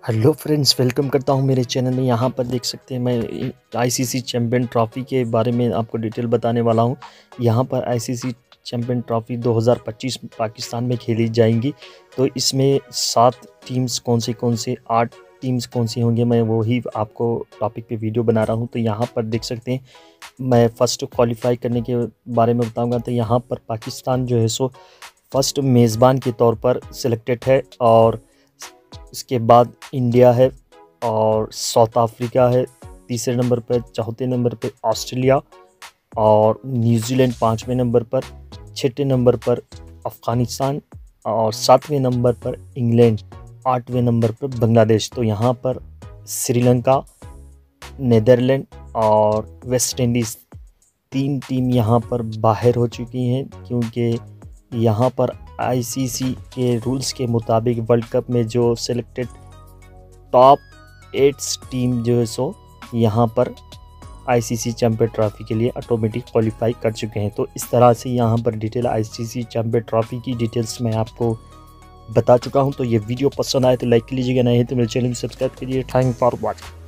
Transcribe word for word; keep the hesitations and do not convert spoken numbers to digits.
Hello friends, welcome करता हूं मेरे चैनल में। यहां पर देख सकते हैं मैं आईसीसी चैम्पियन ट्रॉफ़ी के बारे में आपको डिटेल बताने वाला हूं। यहां पर आईसीसी चैम्पियन ट्रॉफ़ी दो हज़ार पच्चीस पाकिस्तान में खेली जाएंगी। तो इसमें सात टीम्स कौन से कौन से आठ टीम्स कौन सी होंगे, मैं वही आपको टॉपिक पे वीडियो बना रहा हूं। तो यहां पर देख सकते हैं मैं फ़र्स्ट क्वालिफाई करने के बारे में बताऊँगा। तो यहाँ पर पाकिस्तान जो है सो फर्स्ट मेज़बान के तौर पर सिलेक्टेड है, और इसके बाद इंडिया है और साउथ अफ्रीका है तीसरे नंबर पर, चौथे नंबर पर ऑस्ट्रेलिया और न्यूजीलैंड पाँचवें नंबर पर, छठे नंबर पर अफ़गानिस्तान और सातवें नंबर पर इंग्लैंड, आठवें नंबर पर बांग्लादेश। तो यहाँ पर श्रीलंका, नीदरलैंड और वेस्ट इंडीज़ तीन टीम यहाँ पर बाहर हो चुकी हैं, क्योंकि यहाँ पर आईसीसी के रूल्स के मुताबिक वर्ल्ड कप में जो सिलेक्टेड टॉप एट टीम जो है सो यहाँ पर आईसीसी चैम्पियन ट्रॉफ़ी के लिए ऑटोमेटिक क्वालिफाई कर चुके हैं। तो इस तरह से यहाँ पर डिटेल आईसीसी चैम्पियन ट्रॉफ़ी की डिटेल्स मैं आपको बता चुका हूँ। तो ये वीडियो पसंद आए तो लाइक कीजिएगा, नहीं तो मेरे चैनल को सब्सक्राइब कीजिए। Thank for watching.